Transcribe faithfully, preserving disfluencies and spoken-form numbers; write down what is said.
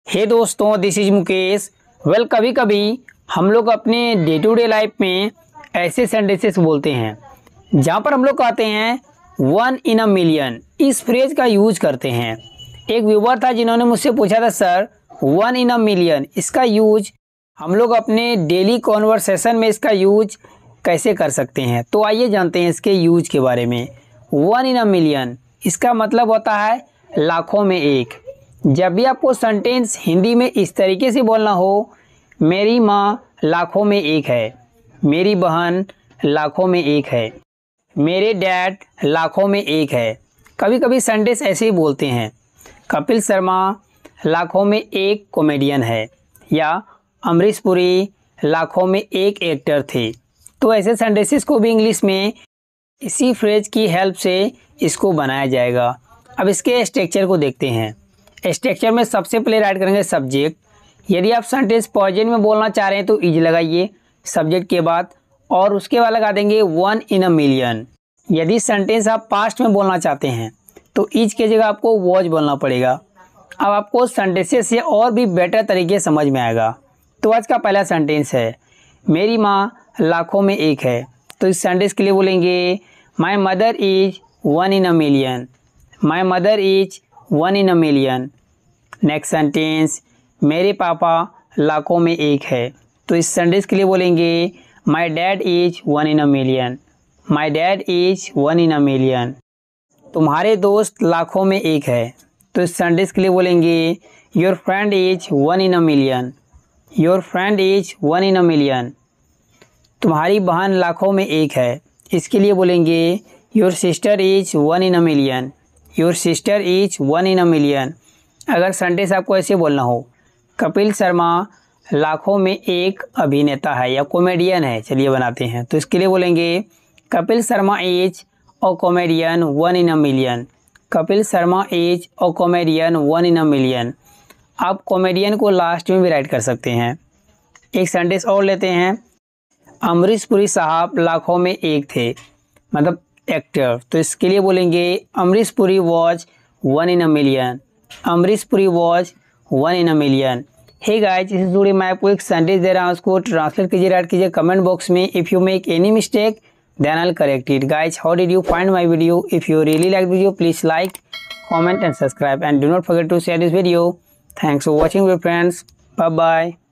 हे दोस्तों, this is Mukesh. Well, कभी कभी हम लोग अपने डे टू डे लाइफ में ऐसे सेंटेंसेस बोलते हैं जहाँ पर हम लोग कहते हैं वन इन अ मिलियन। इस फ्रेज का यूज करते हैं। एक व्यूवर था जिन्होंने मुझसे पूछा था, sir one in a million इसका यूज हम लोग अपने डेली कॉन्वर्सेशन में इसका यूज कैसे कर सकते हैं। तो आइए जानते हैं इसके यूज के बारे में। वन इन अ मिलियन इसका मतलब होता है लाखों में एक। जब भी आपको सेंटेंस हिंदी में इस तरीके से बोलना हो, मेरी माँ लाखों में एक है, मेरी बहन लाखों में एक है, मेरे डैड लाखों में एक है। कभी कभी सेंटेंस ऐसे ही बोलते हैं, कपिल शर्मा लाखों में एक कॉमेडियन है, या अमरीश पुरी लाखों में एक एक्टर थे। तो ऐसे सेंटेंसेस को भी इंग्लिश में इसी फ्रेज की हेल्प से इसको बनाया जाएगा। अब इसके स्ट्रक्चर को देखते हैं। स्ट्रक्चर में सबसे पहले राइट करेंगे सब्जेक्ट। यदि आप सेंटेंस प्रेजेंट में बोलना चाह रहे हैं तो इज लगाइए सब्जेक्ट के बाद, और उसके बाद लगा देंगे वन इन अ मिलियन। यदि सेंटेंस आप पास्ट में बोलना चाहते हैं तो इज के जगह आपको वॉज बोलना पड़ेगा। अब आपको सेंटेंसेस से और भी बेटर तरीके समझ में आएगा। तो आज का पहला सेंटेंस है, मेरी माँ लाखों में एक है। तो इस सेंटेंस के लिए बोलेंगे, my mother is one in a million. My mother is one in a million. Next sentence, मेरे पापा लाखों में एक है। तो इस सेंटेंस के लिए बोलेंगे, my dad is one in a million. My dad is one in a million. तुम्हारे दोस्त लाखों में एक है। तो इस सेंटेंस के लिए बोलेंगे, your friend is one in a million. Your friend is one in a million. तुम्हारी बहन लाखों में एक है। इसके लिए बोलेंगे, your sister is one in a million. Your sister is one in a million. अगर सेंटेंस आपको ऐसे बोलना हो, कपिल शर्मा लाखों में एक अभिनेता है या कॉमेडियन है, चलिए बनाते हैं। तो इसके लिए बोलेंगे, Kapil Sharma is a comedian one in a million. Kapil Sharma is a comedian one in a million. आप कॉमेडियन को लास्ट में भी राइट कर सकते हैं। एक सेंटेंस और लेते हैं, अमरीश पुरी साहब लाखों में एक थे, मतलब एक्टर। तो इसके लिए बोलेंगे, Amrish Puri was one in a million. Amrish Puri was one in a million. Hey guys, इससे जुड़े मैं आपको एक सेंटेंस दे रहा हूँ, उसको ट्रांसलेट कीजिए, राइट कीजिए कमेंट बॉक्स में। If you make any mistake then I will correct it. Guys, how did you find my video? If you really like video, please like, comment and subscribe, and do not forget to share this video. Thanks for watching, my friends. Bye bye.